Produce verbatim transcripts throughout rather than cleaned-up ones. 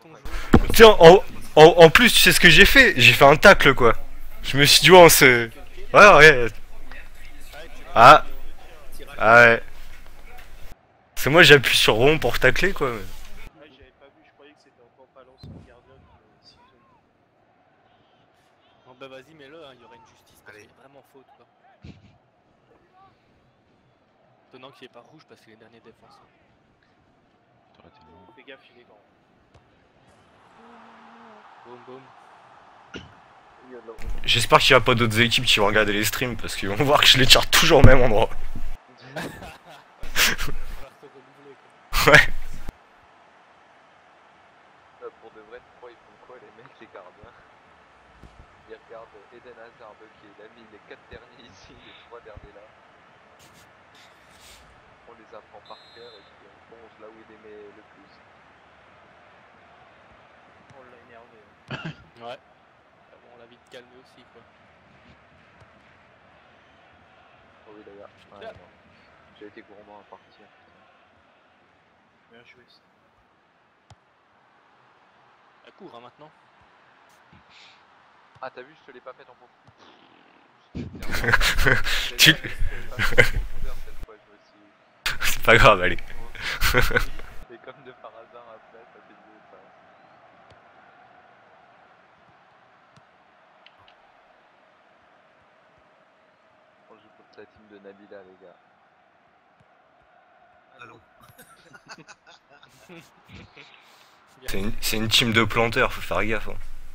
carton jaune. Tiens, en, en, en plus, tu sais ce que j'ai fait? J'ai fait un tacle, quoi. Je me suis dit, ouais, on se... Ouais, ouais. Ah, ah ouais. C'est moi, j'appuie sur rond pour tacler, quoi. Ouais, j'avais pas vu, je croyais que c'était encore pas lancé en gardien comme Simpson. Bon bah vas-y, mets-le, hein, il y aura une justice parce Allez. qu'il y a vraiment faute quoi. Étonnant qu'il n'y ait pas rouge parce que les derniers défenseurs. T'aurais été bon. Fais gaffe, il est grand. Boum boum. Il y a de la J'espère qu'il y a pas d'autres équipes qui vont regarder les streams parce qu'ils vont voir que je les tire toujours au même endroit. Il va falloir te renouveler quoi. Ouais. Là, pour de vrai, tu crois ils font quoi les mecs, les gardiens? Ils regardent Eden Hazard qui il a mis les quatre derniers ici, les trois derniers là. On les apprend par cœur et puis on plonge là où il les met le plus. On l'a énervé. Ouais. Ah bon, on l'a vite calmé aussi quoi. Oh oui d'ailleurs, ouais, Là. non. J'ai été gourmand à partir. Putain. Bien joué ça. Elle court hein maintenant. Ah t'as vu, je te l'ai pas fait en bon. Tu- C'est pas grave, allez. Et comme de par hasard après, ça fait mieux ça. On joue contre la team de Nabila les gars. Allons. C'est une, c'est une team de planteurs, faut faire gaffe. Hein.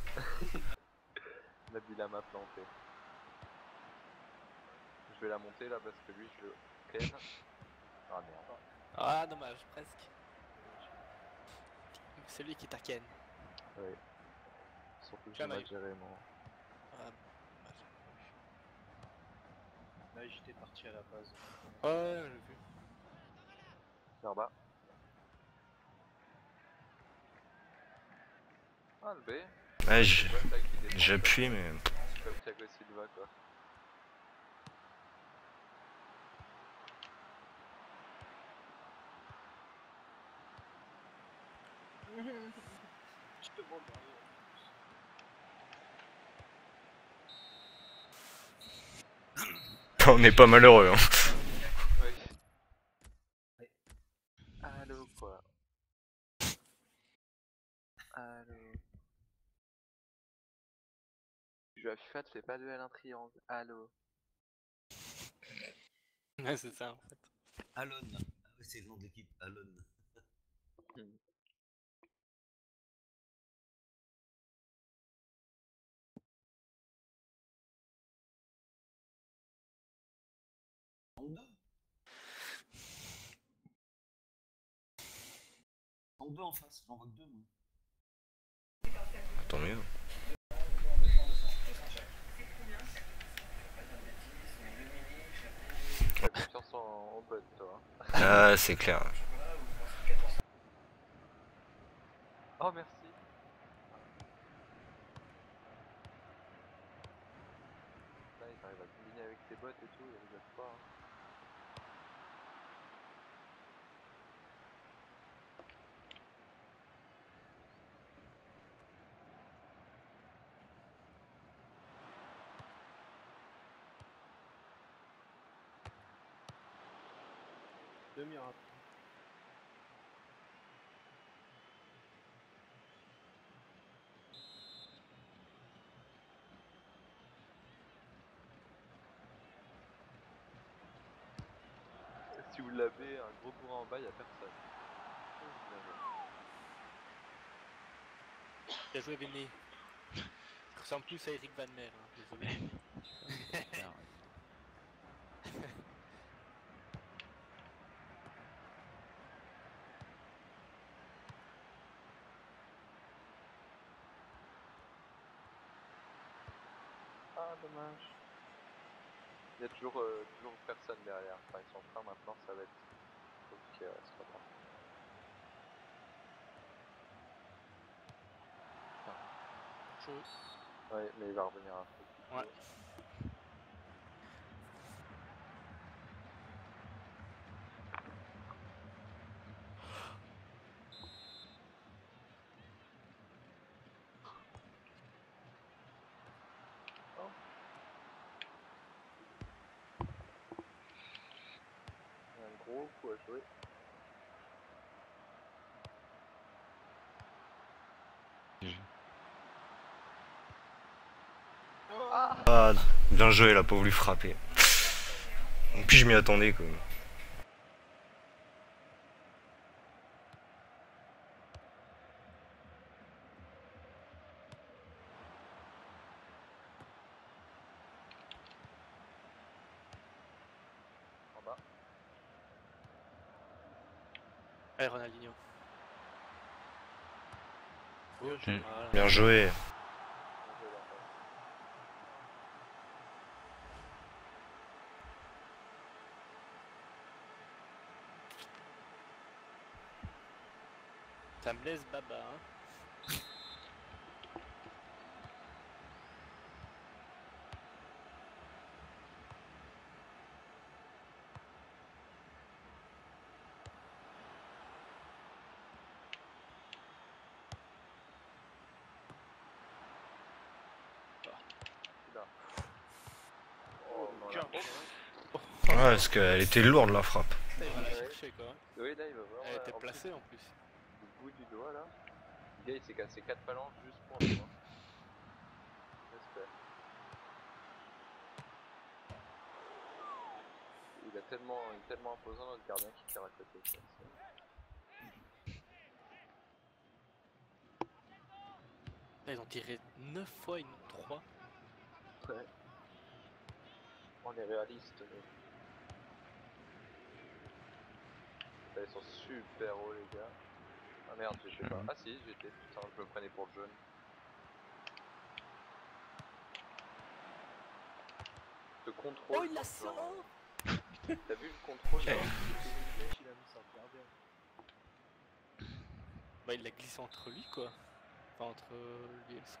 Nabila m'a planté. Je vais la monter là parce que lui je le ken. Ah merde. Ah dommage, presque. C'est lui qui t'a ken. Ouais. Surtout que j'ai Tiens, mal Maï. géré mon. Ah, Là, j'étais parti à la base. ouais, j'ai vu. Vers bas. Ah le B. Ouais, je- Ouais, tac, il descend. j'appuie, mais... Comme Thiago Silva quoi. Je te demande rien. On n'est pas malheureux. Hein. Oui. Allô quoi. Allô. Tu joues à FIFA, tu fais pas de L un triangle. Allô. Ouais, c'est ça en fait. Alon. Ah oui, c'est le nom de l'équipe, Alon. En deux. En deux en face, j'en vois que deux moi. Tant mieux. T'as confiance en, en bot toi. Ah, c'est clair. Oh merci. Là il arrive à combiner avec ses bots et tout, il rigole pas. Hein. Demi-heure. Si vous l'avez, un gros courant en bas, y'a personne. Bien joué Vinny. Tu ressembles plus à Eric Van Mer, hein, désolé. Ah dommage. Il y a toujours, euh, toujours personne derrière. Enfin ils sont trois maintenant, ça va être. Ok ouais, c'est pas grave. Je... Ouais mais il va revenir un peu. Ouais. bon coup à jouer. Ah, bien joué, la pauvre lui frapper. Et puis je m'y attendais quoi. En bas. Allez, Ronaldinho. Bien joué. Voilà. Bien joué. Bien joué, Lorraine. Ça me laisse baba, hein. Oh, non, là. Tiens. Ouais, parce qu'elle était lourde la frappe. Il va la Ouais. chercher quoi. Oui, là, il va vraiment. Elle était en plus, placée en plus. Du bout du doigt, là. Le gars, il s'est cassé quatre phalanges juste pour nous. Hein. J'espère. Il a tellement, il est tellement imposant notre gardien qui tire à côté. Quoi. Là, ils ont tiré neuf fois, ils ont trois. Ouais. On est réaliste. Mais... Là, ils sont super hauts, les gars. Ah merde, j'étais pas. Ah si, j'étais. Putain, je me prenais pour le jaune. Ce contrôle. Oh, il la genre, sort. T'as vu le contrôle là Il a mis ça en gardien. Bah, il l'a glissé entre lui quoi. Enfin, entre lui et le...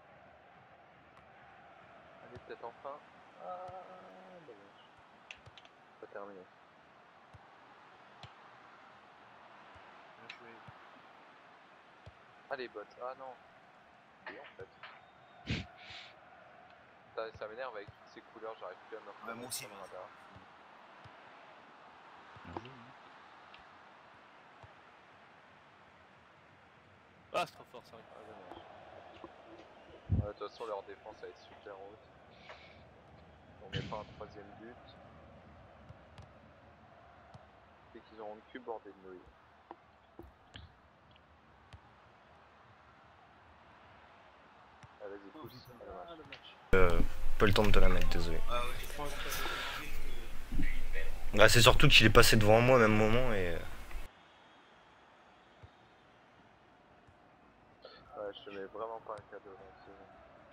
Allez, peut-être enfin. Ah, dommage. Pas terminé. Bien joué. Ah, les bots. Ah non. Oui, en fait. Ça, ça m'énerve avec toutes ces couleurs, j'arrive plus à me reconnaître. Ouais, moi aussi, sur le moi. radar. Ah, c'est trop fort, ça. Ah, dommage. Ouais, de toute façon, leur défense va être super haute. On met pas un troisième but. C'est qu'ils auront le cul bordé de nouilles. Ah, vas-y, Oh, pousse. putain. Ah, dommage. Ah, le match. Euh, pas le temps de te la mettre, désolé. Ah ouais. Je pense que ça va être vite que- Bah, c'est surtout qu'il est passé devant moi au même moment et. euh, Ouais, je te mets vraiment pas un cadeau là, c'est bon.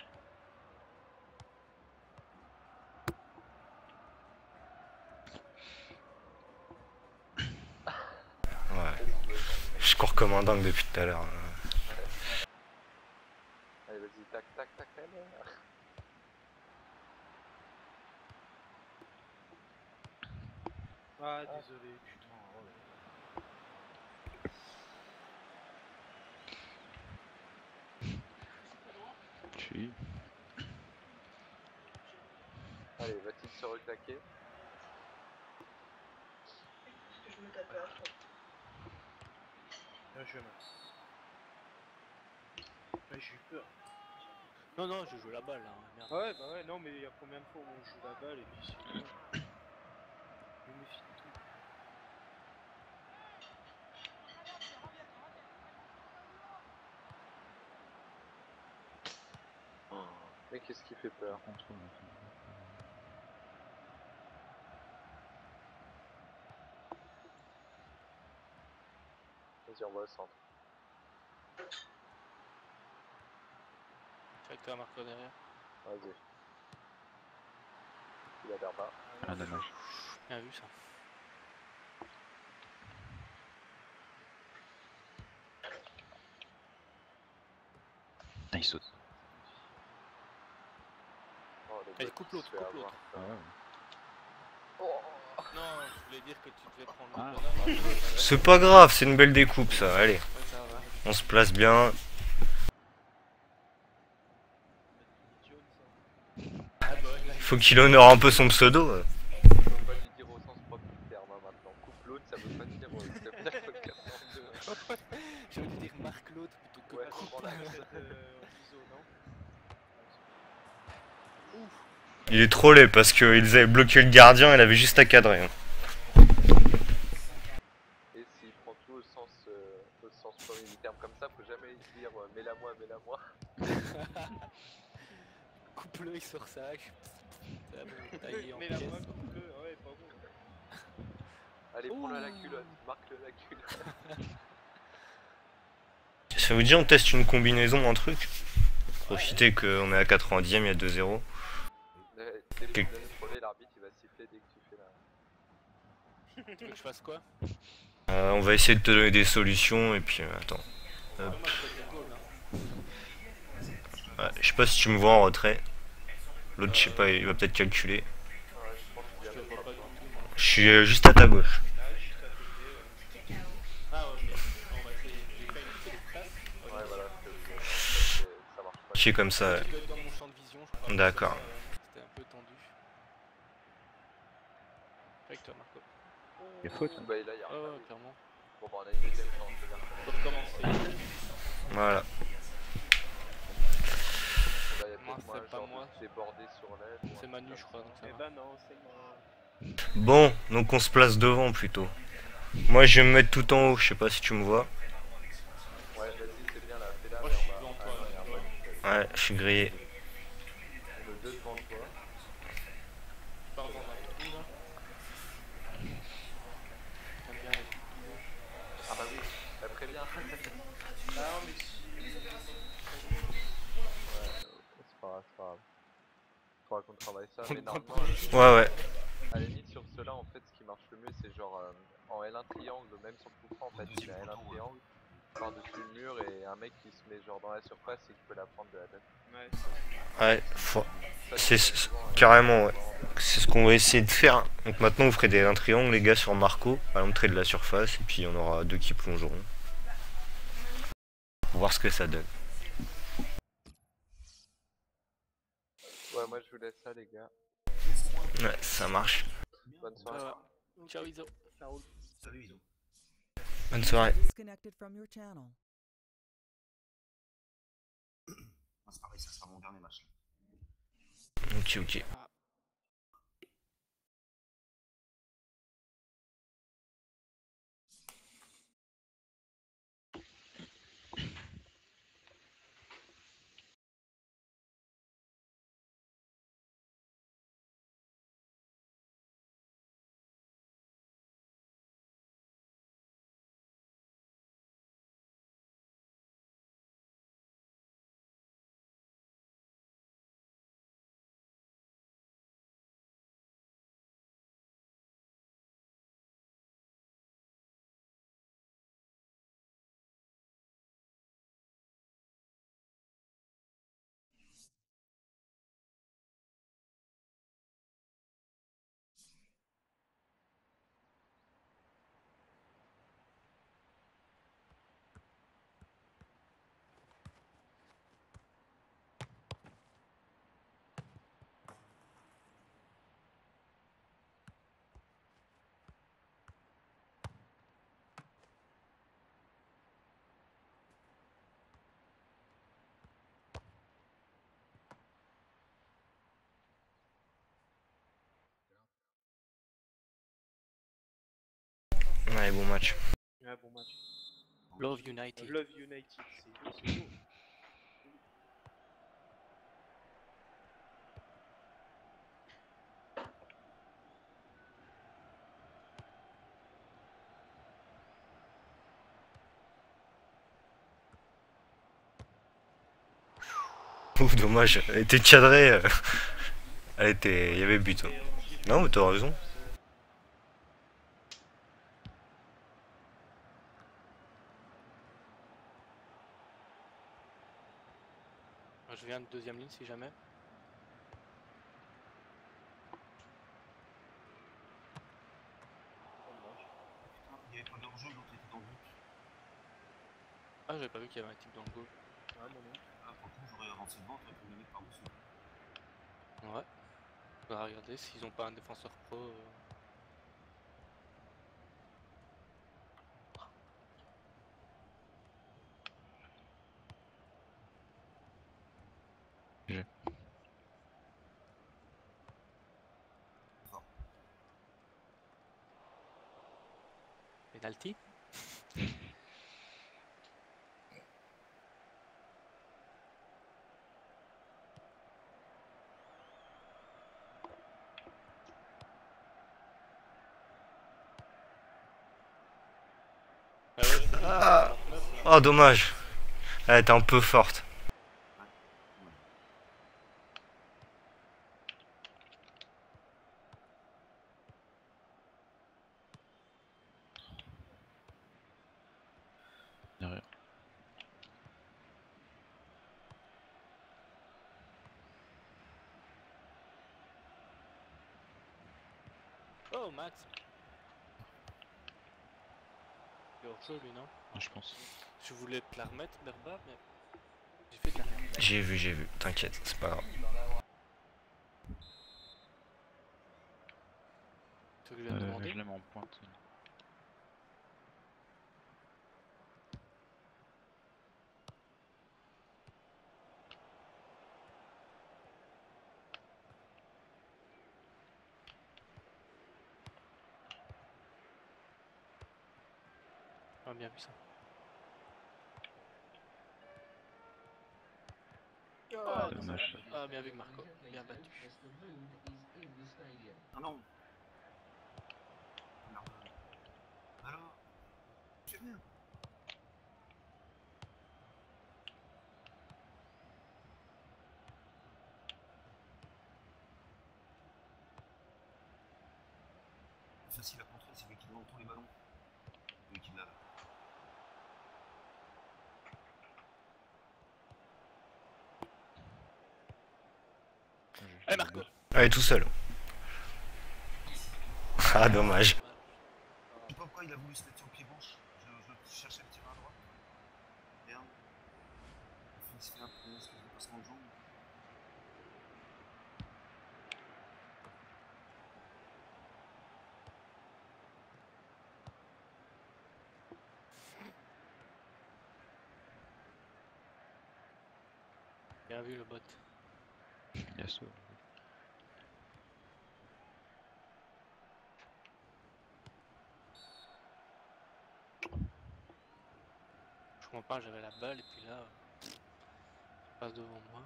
Ouais. Je cours comme un dingue depuis tout à l'heure. Allez, vas-y, tac, tac, tac, allez. Ah, désolé, putain. Oh là là. Tu... Allez, va-t-il se reclaquer? Bien joué, Max. Ouais, j'ai eu peur. Non, non, je joue la balle là, merde. Ah ouais, bah ouais, non, mais il y a combien de fois où on joue la balle et puis sinon. Je me méfie de tout. Mais qu'est-ce qui fait peur? Contrôle, en fait. Vas-y, on va au centre. C'est vrai que t'as Marco derrière. Vas-y. Il a l'air bas. Ah, dommage. Bien vu ça. Ah, il saute. Oh, le Allez, bot coupe qui l'autre, se fait coupe avoir. l'autre. Ah ouais. Non, je voulais dire que tu devais prendre Ah. le bonhomme. C'est pas grave, c'est une belle découpe ça, allez. Ouais, ça va. On se place bien. Jones, hein. Ah bah ouais, là, Faut qu'il honore un peu son pseudo. euh. On peut pas lui dire au sens propre du terme hein, maintenant. Coupe l'autre, J'aurais dû dire marque l'autre plutôt que Ouais, coupe. je prends la Euh, gueule. en iso, non Ouf. Il est trop laid parce qu'ils avaient bloqué le gardien, il avait juste à cadrer. hein. Et s'il prend tout au sens, euh, au sens premier du terme comme ça, faut jamais dire euh, mets-la moi, mets-la moi. Coupe-le, il sort sa hache. C'est bon, taillé en Mais la pièces. moi coupe-le, ouais, pas bon. Allez, prends-le à la Ouh. culotte, marque-le à la culotte. Ça vous dit on teste une combinaison, un truc? Profitez qu'on est à quatre-vingt-dixième, il y a deux zéro. Euh, Dès Quel- que tu donnes le trolley, l'arbitre il va siffler dès que tu fais la. Tu veux que je fasse quoi? Euh, on va essayer de te donner des solutions et puis euh, attends. Ouais, Hop. moi je fais le goal hein. Ouais, je sais pas si tu me vois en retrait. L'autre, je sais pas, il va peut-être calculer. Ouais, je pense qu'il y a Je te même vois pas pas du besoin. tout moi. Je suis euh, juste à ta gauche. Ah, juste à côté, ouais. Ah ok, on va essayer. J'ai fait une petite passe. Ouais, voilà, je te le dis, ça, c'est- ça marche pas. Qui est comme ça. ouais. Tu dois être dans mon champ de vision, je crois. D'accord. C'était un peu tendu. Avec toi Marco. Il y a faute. hein. Bah, et là, il y a Oh rien. ouais, clairement. Bon, bah, on a une deuxième chance, je veux dire. Faut recommencer. Voilà. Là, il y a Moi, peut-être moi, c'est pas genre moi. de débordé sur l'aile. ou un C'est truc Manu comme je crois, ça. donc ça Eh va. ben non, c'est moi. Bon, donc on se place devant plutôt. Moi, je vais me mettre tout en haut, je sais pas si tu me vois. Ouais, vas-y, c'est bien là, fais-la. Moi mais je suis on va- devant ah, toi. non, il y a un là, bug. tu vois. Ouais, je suis grillé. On est deux devant toi. Je pars dans un trou là. J'aime bien les trous. Ah bah oui, bah, très bien. Ah, mais si. Ouais, c'est pas grave, c'est pas grave. Faudra qu'on travaille ça, On mais ne prend normalement, pas. Ouais, ouais. à la limite, sur ceux-là, en fait, ce qui marche le mieux, c'est genre euh, en L un triangle, même sur le coup franc, en fait, tu mets L un triangle par-dessus le mur et un mec qui se met genre dans la surface et qui peut la prendre de la tête. Ouais, c'est Ouais, faut- Ça, C'est tu c'est- fais souvent, hein. carrément, ouais. C'est ce qu'on va essayer de faire. Donc maintenant, vous ferez des, un triangle, les gars, sur Marco, à l'entrée de la surface, et puis on aura deux qui plongeront. Pour voir ce que ça donne. Ouais, moi je vous laisse ça, les gars. Ouais, ça marche. Bonne soirée. Ça va. Ciao Iso. ça roule. Salut, Iso. Bonne soirée. Disconnected from your channel. Ah, c'est pareil, ça sera mon dernier match. Ok, ok. Ouais, bon match. Ouais, bon match. Love United. Love United, c'est c'est beau. Ouf, dommage. Elle était cadrée. euh. Elle était. Il y avait but. hein. Non, mais t'as raison. Je viens de deuxième ligne si jamais. Il y avait pas d'enjeu, l'autre était dans le but. Ah j'avais pas vu qu'il y avait un type dans le goal. Ouais, mon nom. Ah, franchement, j'aurais avancé devant, t'aurais pu le mettre par-dessus. Ouais. On va regarder s'ils ont pas un défenseur pro. euh. penalty. Ah ouais, je- Ah. Oh, dommage. Elle était un peu forte. Derrière. Oh, Max. Il est hors jeu, lui, non? Ah, je pense. Je voulais te la remettre, Berba, mais j'ai fait de la merde. J'ai vu, j'ai vu. T'inquiète, c'est pas grave. Tu veux que je vienne Euh, demander? je l'aime en pointe. Ah, bien vu ça. Ah, non. Dommage. Ah, bien vu Marco, bien battu. Ah non. Merde. Alors, tu fais bien. Facile à contrer, c'est lui qui demande tous les ballons. Lui qui l'a. Allez Marco. Elle est tout seul. Ah, dommage. Je sais pas pourquoi il a voulu se mettre sur le pied gauche. Je, je cherchais le tir à droite. Merde. Il se fait un peu une espèce de passement de jambe. Bien vu le bot. Yasuo. Je comprends pas, j'avais la balle et puis là, il passe devant moi.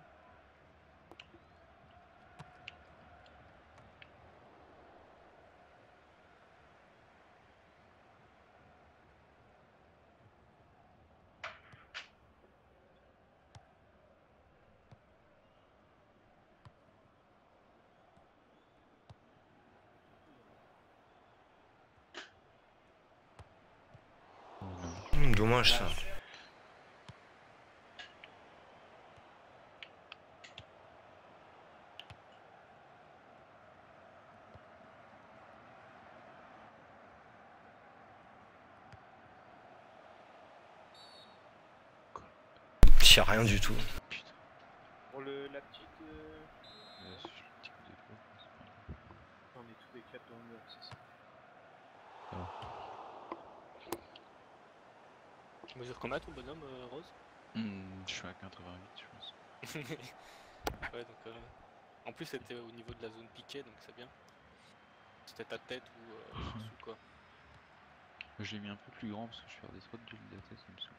Oh non. Hum, dommage ça. J'y a rien du tout. Putain. Pour le, la petite... Euh... Euh, si je le tic de peu, c'est pas grave. On est tous les quatre dans le mur, c'est ça. Tu mesures combien ton bonhomme, euh, Rose? Hmm, je suis à quatre-vingt-huit, je pense. Ouais, donc euh, en plus c'était au niveau de la zone piquée, donc c'est bien. C'était ta tête ou euh, dessous quoi. Je l'ai mis un peu plus grand parce que je suis faire des trop de duels de la tête, ça me saoule.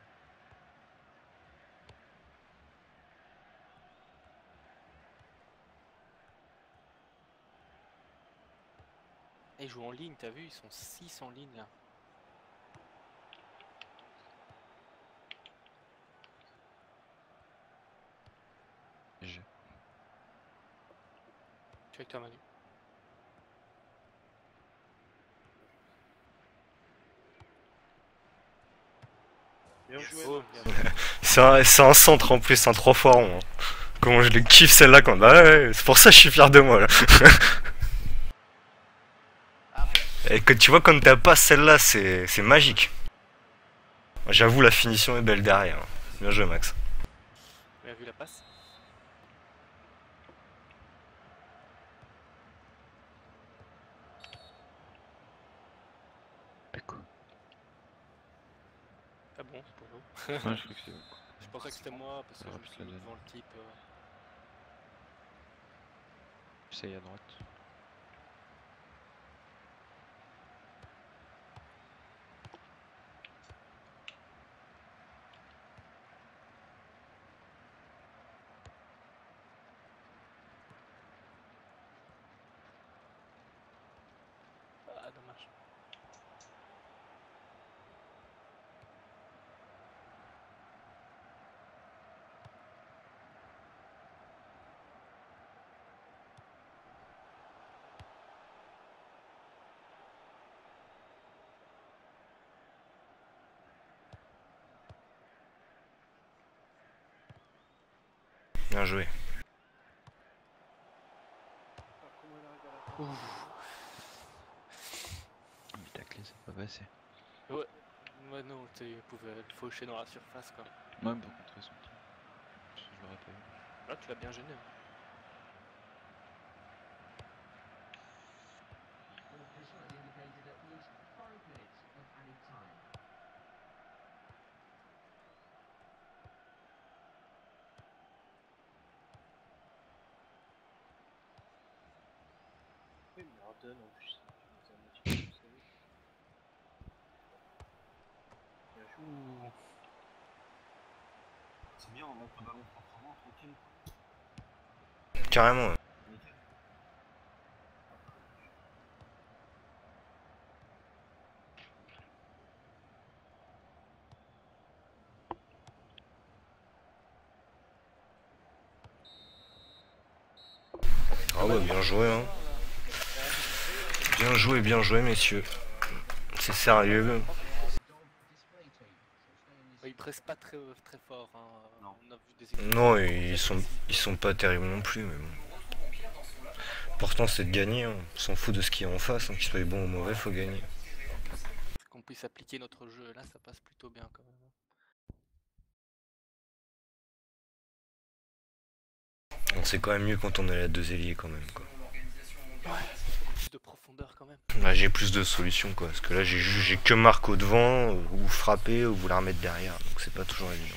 Et ils jouent en ligne, t'as vu, ils sont six en ligne là. J'ai. Tu es avec toi Manu. Bien joué, Oh, Max. bien vu. C'est un, c'est un centre en plus, un trois fois rond. Hein. Comment je le kiffe celle-là quand. Bah ouais, c'est pour ça que je suis fier de moi là. Et que tu vois, quand t'as pas celle-là, c'est c'est magique. J'avoue, la finition est belle derrière. Bien joué, Max. Bien vu la passe. Péco. Ah bon, c'est pour vous. Ouais, je crois que c'est bon. Je pensais que c'était moi parce que Ça je me rapide suis mis la devant le type. euh. J'essaye à droite. Bien joué. Ah, comment elle arrive à la Ouh. Mais ta clé, ça pas passé. Ouais, ouais non, tu sais, il pouvait le faucher dans la surface quoi. Même pour contrer son tir. Je je l'aurais pas eu. Là tu l'as bien gêné. Hein. Oui, mais Arden en plus, c'est à moitié, vous savez. Bien joué. Ouh. C'est bien, on monte le ballon proprement, tranquille. Carrément. Ouais. Nickel. Ah ouais, bien joué, hein. Bien joué, bien joué, messieurs. C'est sérieux. Ouais, il presse pas très, très fort. Hein. Non. On a vu des équipes. Non, ils sont, ils sont pas terribles non plus, mais bon. L'important c'est de gagner, hein. On s'en fout de ce qu'il y a en face, hein. Qu'il soit bon ou mauvais, faut gagner. Qu'on puisse appliquer notre jeu là, ça passe plutôt bien quand même. Donc c'est quand même mieux quand on est à deux ailiers quand même, quoi. Plus de profondeur quand même. Là j'ai plus de solutions, quoi. Parce que là j'ai ju- j'ai que Marco devant, ou frapper, ou vous la remettre derrière. Donc c'est pas toujours évident.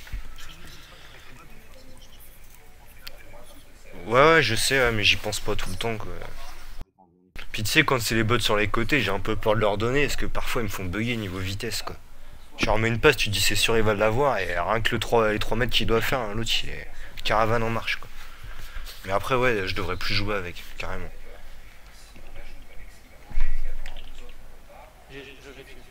Ouais, ouais, je sais, ouais, mais j'y pense pas tout le temps, quoi. Puis tu sais, quand c'est les bots sur les côtés, j'ai un peu peur de leur donner, parce que parfois ils me font bugger niveau vitesse, quoi. Je leur mets une passe, tu te dis c'est sûr il va l'avoir, et rien que le trois, les trois mètres qu'il doit faire, hein, l'autre il est caravane en marche, quoi. Mais après, ouais, je devrais plus jouer avec, carrément. J'ai- Je vais dessus.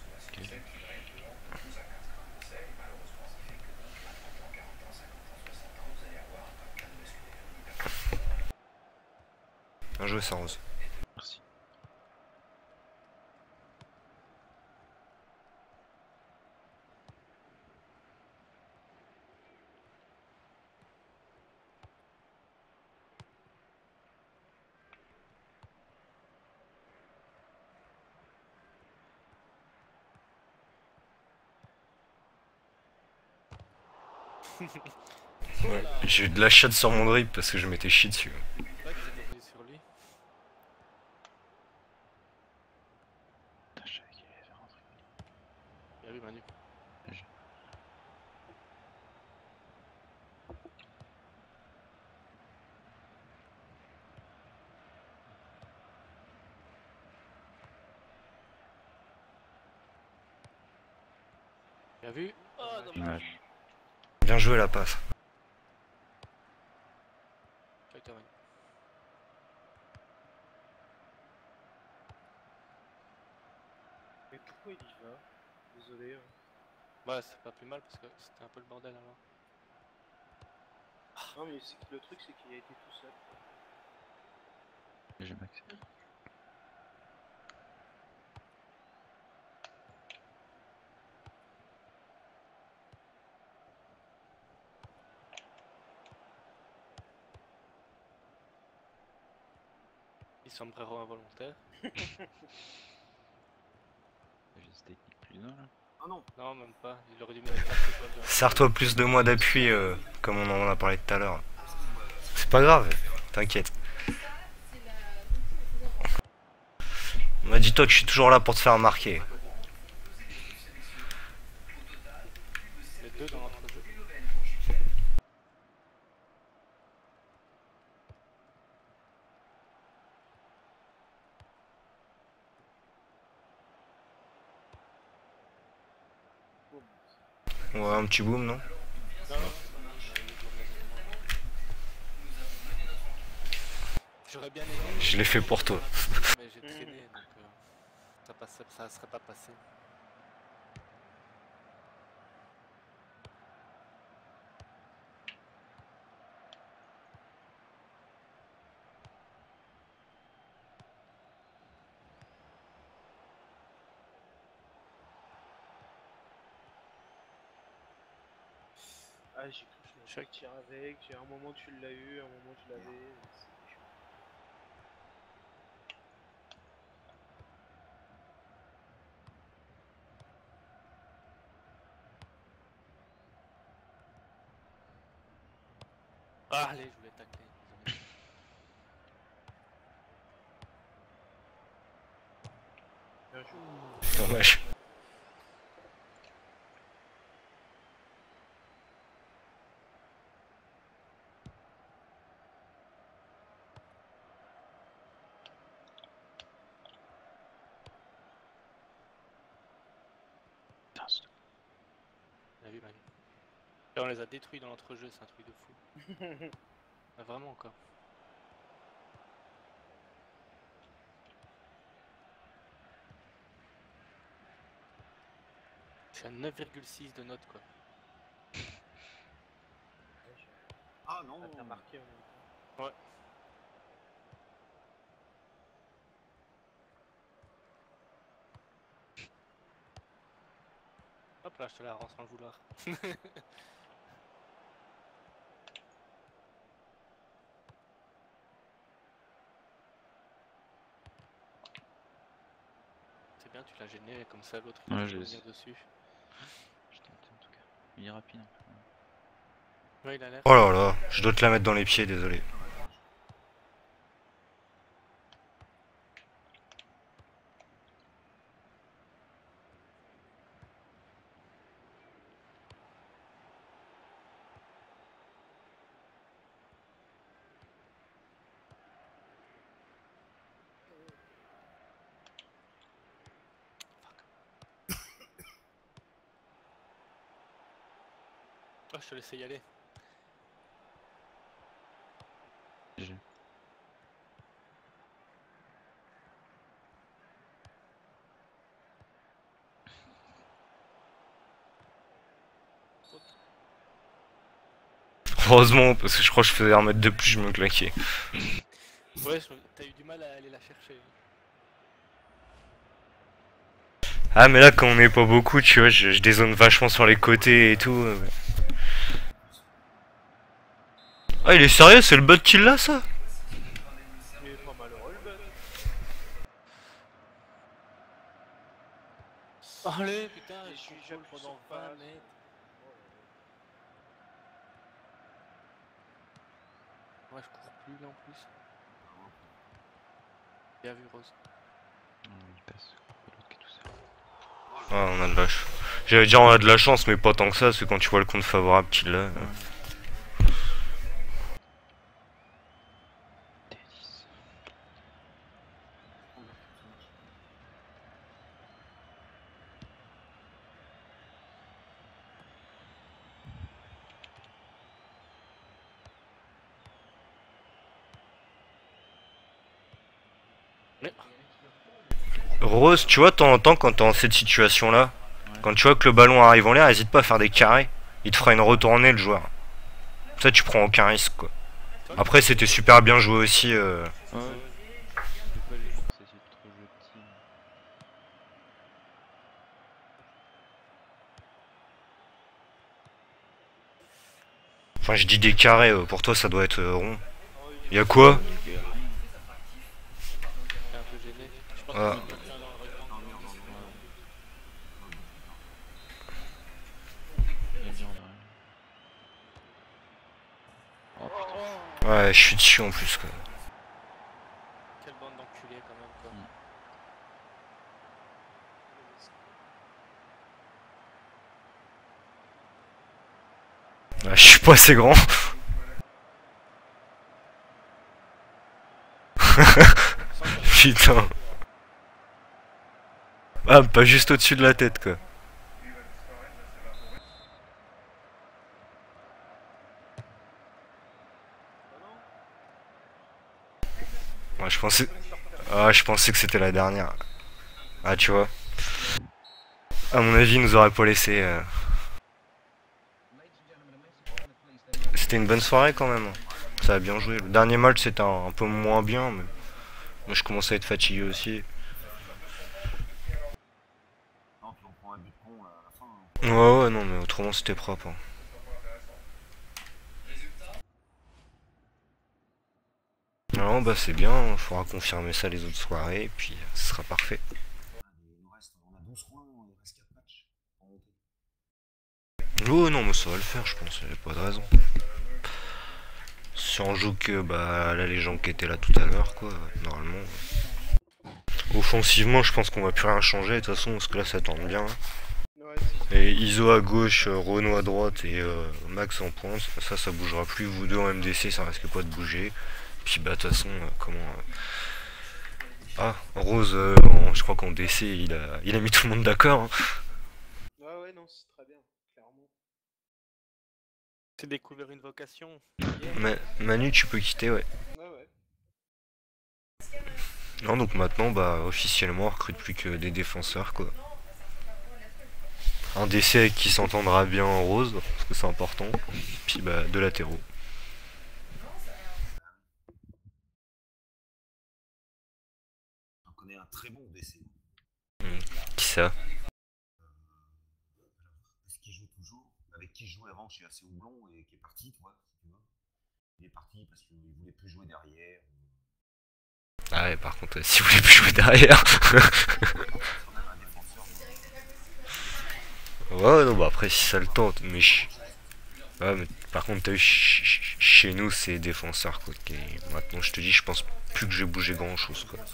Bien joué, ça rose. Merci. Ouais. J'ai eu de la chatte sur mon drip parce que je m'étais chié dessus. C'est vrai que j'ai posé sur lui. Putain, je savais qu'il allait faire rentrer. Bien vu Manu. Je- Bien vu. Oh dommage. Dommage. Bien joué la passe. Fighter Manu. Mais pourquoi il y va? Désolé. Hein. Ouais, c'est pas plus mal parce que c'était un peu le bordel alors. Non, mais c'est que le truc, c'est qu'il a été tout seul. J'ai maxé. Il sombrero involontaire. J'ai ce technique plus d'un là. Ah non, Non, même pas. Il aurait dû mettre quatre étoiles de- Serre-toi plus de moi d'appui, euh, comme on en a parlé tout à l'heure. C'est pas grave, t'inquiète. Moi, dis-toi que je suis toujours là pour te faire remarquer. Les deux dans notre jeu. Boum. Ouais, un petit boom, non? Non, non, non, j'aurais bien aimé, Je l'ai fait pour toi. mais j'ai traîné donc euh, ça, passait, ça serait pas passé. Ah, j'ai cru que je Chaque- Tu tires avec, à un moment tu l'as eu, à un moment tu l'avais. c'est chiant. Ah, allez, je voulais tacler. Désolé. Bien joué. Dommage. Putain, c'est- On a vu, Manu. Là, on les a détruits dans l'entrejeu, c'est un truc de fou. Ah, vraiment encore. Je suis à neuf virgule six de notes, quoi. Ah non. Ah, t'as marqué en même temps. Ouais. Hop là, je te la rends sans le vouloir. C'est bien, tu l'as gêné, comme ça l'autre il Ouais, peut je revenir sais. dessus. Je tentais en tout cas. Il est rapide un peu. Ouais, il a l'air. Oh là là, je dois te la mettre dans les pieds, désolé. Oh, je te laissais y aller. G G. Heureusement, parce que je crois que je faisais un mètre de plus, je me claquais. Ouais, je- t'as eu du mal à aller la chercher. Ah, mais là, quand on est pas beaucoup, tu vois, je, je dézone vachement sur les côtés et tout. euh. Ah, il est sérieux, c'est le bot qui l'a, ça? Il est pas malheureux le bug. Allez, putain, Et je puis contrôle j'appuie pendant sur vingt passe. mètres. Ouais, je cours plus là en plus. Bien vu, Rose. Non, il passe. L'autre qui est tout seul. Ah, on a de la chance. J'allais dire on a de la chance, mais pas tant que ça, parce que quand tu vois le compte favorable qu'il a. euh. T dix. Mais... Rose, tu vois, de temps en temps, quand t'es en cette situation-là, Ouais. quand tu vois que le ballon arrive en l'air, hésite pas à faire des carrés. Il te fera une retournée, le joueur. Ça, tu prends aucun risque, quoi. Après, c'était super bien joué aussi. euh. Ouais. Des fois, j'ai pensé essayer de trop jouer petit. mais- Enfin, je dis des carrés, euh, pour toi, ça doit être euh, rond. Oh, il- Y'a quoi? J'étais un peu gêné. Je pense Ah. que je vais faire dans le regard. Il est bien en vrai. Oh putain. Ouais, je suis dessus en plus, quoi. Quelle bande d'enculés quand même, quoi. Mm. Ouais, je suis pas assez grand. Putain. Ah, pas juste au-dessus de la tête, quoi. Ouais, je pensais... Ah, je pensais que c'était la dernière. Ah, tu vois. À mon avis, il nous aurait pas laissé... euh. C'était une bonne soirée, quand même. Ça a bien joué. Le dernier match, c'était un, un peu moins bien, mais... Moi, je commençais à être fatigué aussi. Non, puis on prend un but con à la fin. hein. Ouais, ouais, non, mais autrement, c'était propre. hein. Non, bah c'est bien, il faudra confirmer ça les autres soirées, et puis euh, ce sera parfait. Il nous reste, on a douze points, il nous reste quatre matchs pour monter. Oh non, mais ça va le faire, je pense, il n'y a pas de raison. Si on joue que bah là les gens qui étaient là tout à l'heure, quoi, normalement. Offensivement, je pense qu'on va plus rien changer de toute façon, parce que là ça tourne bien. Ouais, c'est ça. Et Iso à gauche, euh, Renault à droite et euh, Max en pointe, ça ça bougera plus. Vous deux en M D C, ça risque pas de bouger. Puis bah de toute façon, euh, comment... euh, Ah, Rose, euh, en- je crois qu'en D C, il a, il a mis tout le monde d'accord. Hein. Ouais, ouais, non, c'est très bien, clairement. J'ai découvert une vocation. Ma- Manu, tu peux quitter, ouais. Ouais, ouais. Non, donc maintenant, bah officiellement, on recrute plus que des défenseurs, quoi. Un D C avec qui s'entendra bien en Rose, parce que c'est important. Puis bah deux latéraux. On connaît un très bon D C. Qui ça? Est-ce qu'il joue toujours? Avec qui je jouais avant chez A C Houblon et qui est parti, toi, si tu veux. Il est parti parce qu'il voulait plus jouer derrière. Ah ouais, par contre, euh, si vous voulez plus jouer derrière. C'est quand même un défenseur. Ouais, non, bah après, si ça le tente, mais... je- Ouais, mais par contre, t'as vu, ch- ch- chez nous, c'est défenseur, quoi. Qui est- Maintenant, je te dis, je pense plus que j'ai bougé grand-chose, quoi.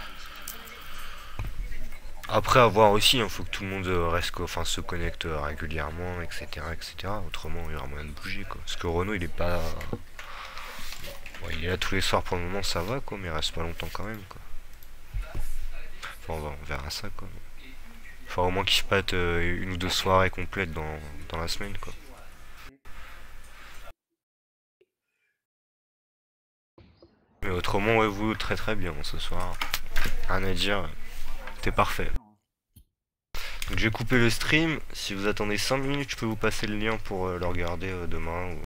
Après, à voir aussi, il faut que tout le monde euh, reste, quoi, enfin, se connecte euh, régulièrement, et cetera, et cetera. Autrement, il y aura moyen de bouger, quoi. Parce que Renault, il est pas... Ouais, il est là tous les soirs pour le moment, ça va, quoi, mais il reste pas longtemps quand même, quoi. Enfin, on, va- on verra ça, quoi. Enfin, au moins qu'il se pâte euh, une ou deux soirées complètes dans, dans la semaine, quoi. Mais autrement, ouais, vous, très très bien ce soir. Rien à dire, t'es parfait. Donc j'ai coupé le stream, si vous attendez cinq minutes, je peux vous passer le lien pour euh, le regarder euh, demain. Ou...